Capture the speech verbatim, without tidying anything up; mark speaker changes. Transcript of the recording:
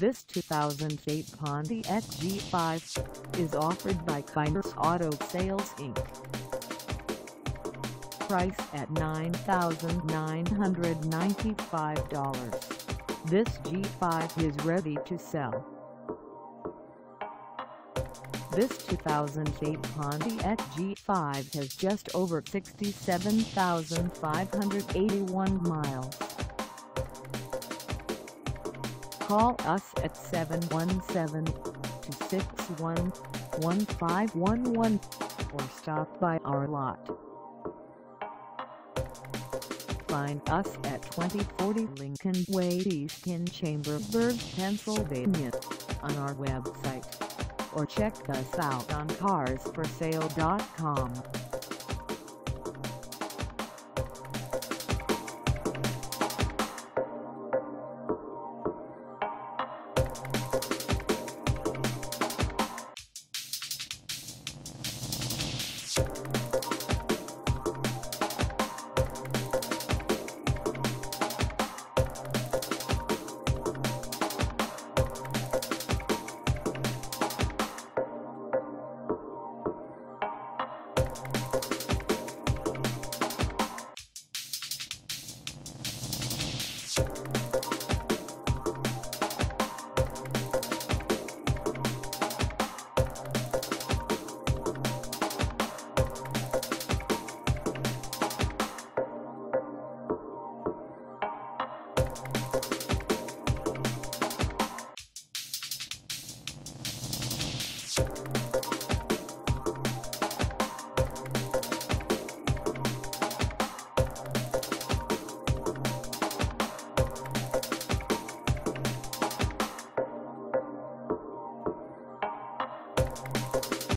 Speaker 1: This two thousand eight Pontiac G five is offered by Kyners Auto Sales Incorporated. Price at nine thousand nine hundred ninety-five dollars. This G five is ready to sell. This two thousand eight Pontiac G five has just over sixty-seven thousand five hundred eighty-one miles. Call us at seven one seven, two six one, one five one one or stop by our lot. Find us at twenty forty Lincoln Way E Chambersburg, Pennsylvania on our website, or check us out on cars for sale dot com.
Speaker 2: You